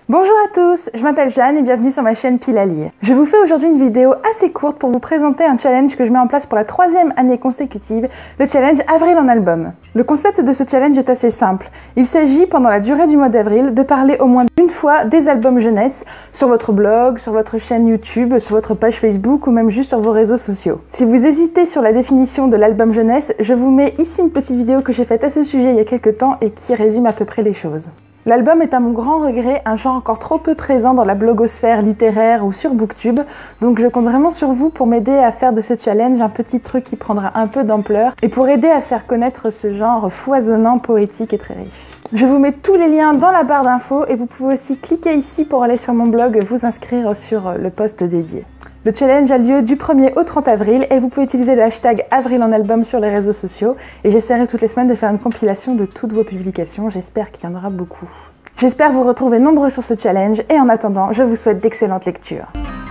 Bonjour à tous, je m'appelle Jeanne et bienvenue sur ma chaîne Pile à lire. Je vous fais aujourd'hui une vidéo assez courte pour vous présenter un challenge que je mets en place pour la 3e année consécutive, le challenge Avril en album. Le concept de ce challenge est assez simple. Il s'agit pendant la durée du mois d'avril de parler au moins une fois des albums jeunesse sur votre blog, sur votre chaîne YouTube, sur votre page Facebook ou même juste sur vos réseaux sociaux. Si vous hésitez sur la définition de l'album jeunesse, je vous mets ici une petite vidéo que j'ai faite à ce sujet il y a quelques temps et qui résume à peu près les choses. L'album est à mon grand regret un genre encore trop peu présent dans la blogosphère littéraire ou sur Booktube, donc je compte vraiment sur vous pour m'aider à faire de ce challenge un petit truc qui prendra un peu d'ampleur et pour aider à faire connaître ce genre foisonnant, poétique et très riche. Je vous mets tous les liens dans la barre d'infos et vous pouvez aussi cliquer ici pour aller sur mon blog et vous inscrire sur le post dédié. Le challenge a lieu du 1er au 30 avril et vous pouvez utiliser le hashtag Avril en album sur les réseaux sociaux et j'essaierai toutes les semaines de faire une compilation de toutes vos publications, j'espère qu'il y en aura beaucoup. J'espère vous retrouver nombreux sur ce challenge et en attendant, je vous souhaite d'excellentes lectures.